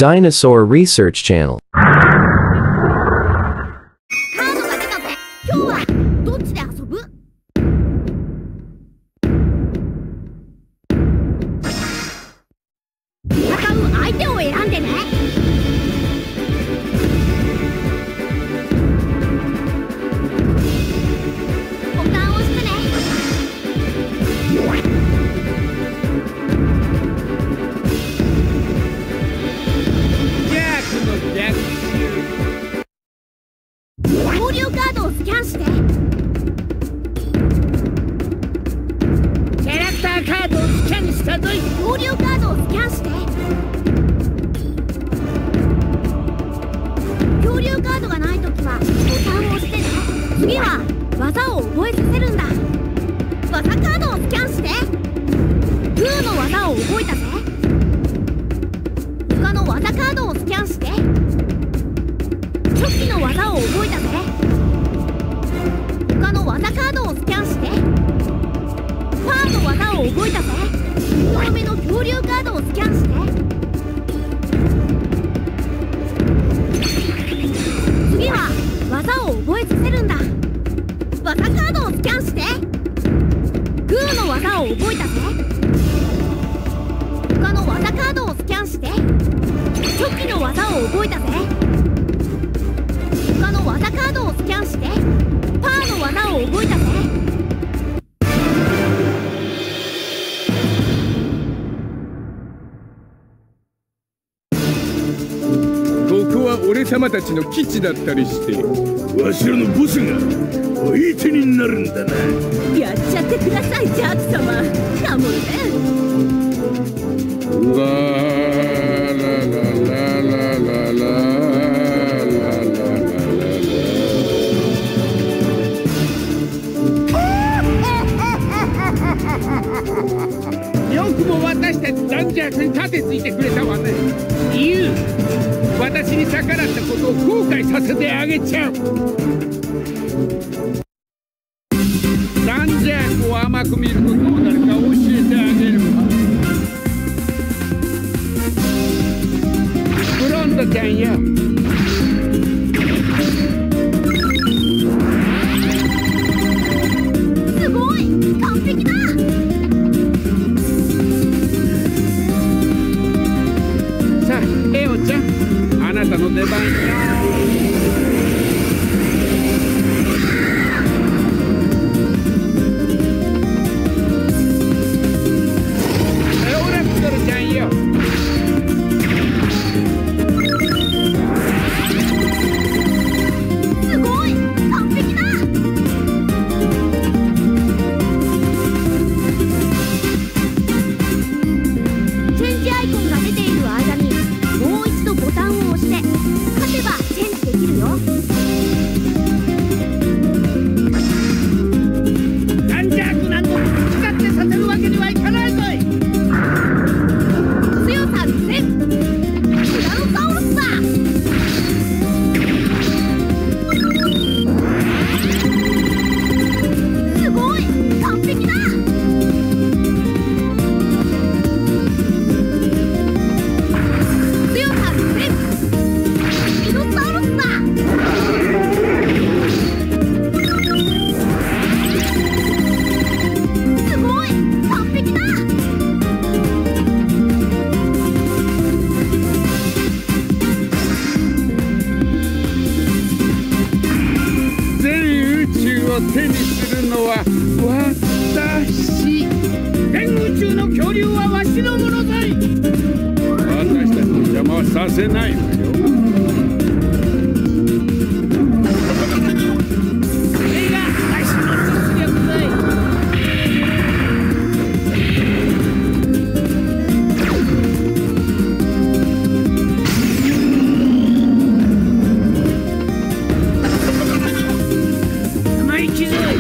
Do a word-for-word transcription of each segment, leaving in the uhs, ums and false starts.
Dinosaur Research Channel. カードが出たぜ。今日はどっちで遊ぶ？戦う相手を選んでね。ボタンを押してね。交流カードをスキャンして。 キャラクターカードをスキャンしたぞい。 交流カードをスキャンして。恐竜カードがないときはボタンを押してね。次は技を覚えさせるんだ。技カードをスキャンして。グーの技を覚えたぜ。他の技カードをスキャンして。チョキの技を覚えたぜ。他の技カードをスキャンして。パーの技を覚えたぜ。強めの恐竜カードをスキャンして。次は技を覚えさせるんだ。技カードをスキャンして。グーの技を覚えたぜ。他の技カードをスキャンして。チョキの技を覚えたぜ。他の技カードをスキャンして。パーの技を覚えたぜ。 ここは俺様たちの基地だったりして、わしらのボスが相手になるんだな。 やっちゃってください、ジャーク様。なもんね。 うわーらららららら。よくも私たちダンジャークに盾ついてくれたわね。ユウ、私に逆らったことを後悔させてあげちゃう。ダンジャークを甘く見るとどうなるか教えてあげるわ。ブロンドちゃんよ。 すごい、完璧だ。 さあ、エオちゃん、あなたの出番よ。エオラプトルちゃんよ。 すごい、完璧だ。チェンジアイコンが出ている間にもう一度ボタンを押して勝てばチェンジできるよ。 ダンジャークなんと使ってさせるわけにはいかないぞい。 強させんティラノサウルスだ。すごい、完璧だ。強させんスピノサウルスだ。すごい、完璧だ。 全宇宙を手にするのは私。全宇宙の恐竜はわしのものだい。私たちの邪魔はさせないわよ。これがわしの実力だい。生意気ぞい。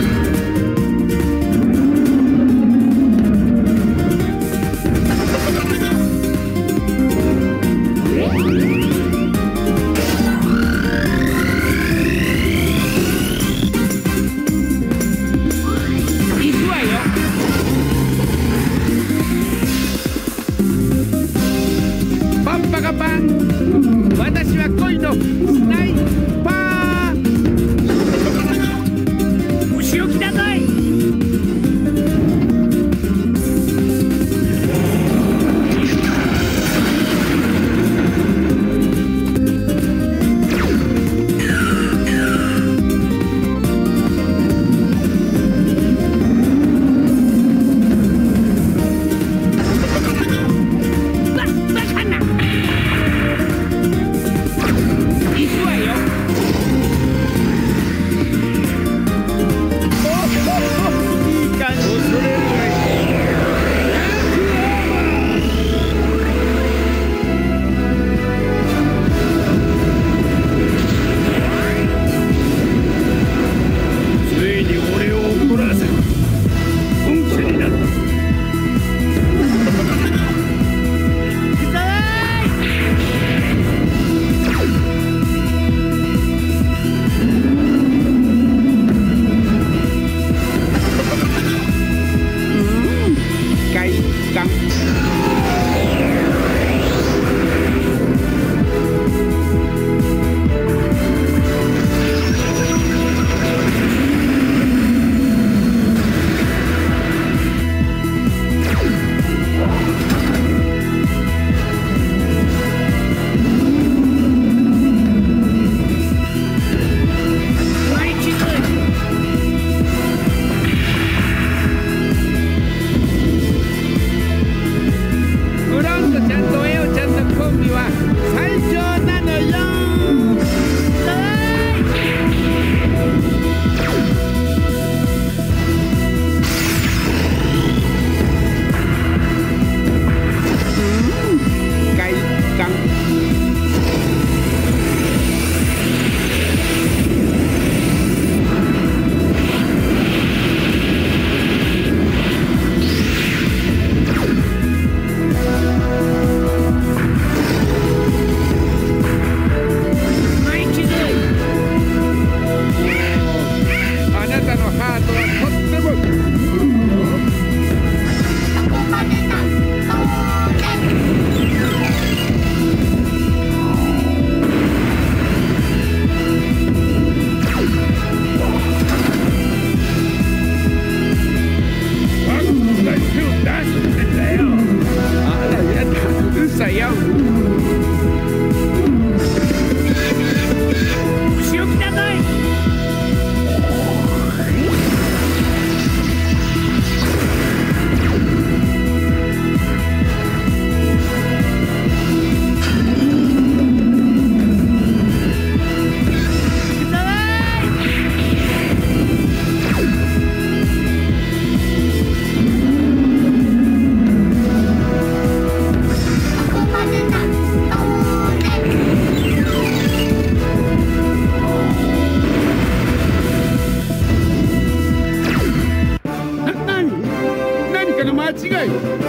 違い。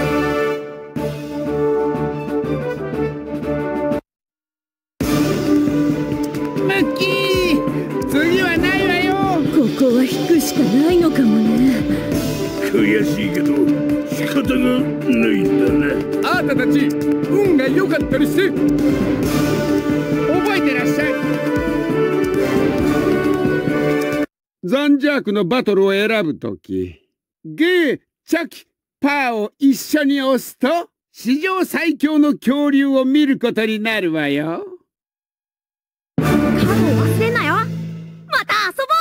マッキー、次はないわよ。 ここは引くしかないのかもね。 悔しいけど仕方がないんだな。あなたたち運が良かったりして覚えてらっしゃい。ザンジャークのバトルを選ぶとき、ゲー、チャキ、パーを一緒に押すと史上最強の恐竜を見ることになるわよ。 カードを忘れんなよ。また遊ぼう。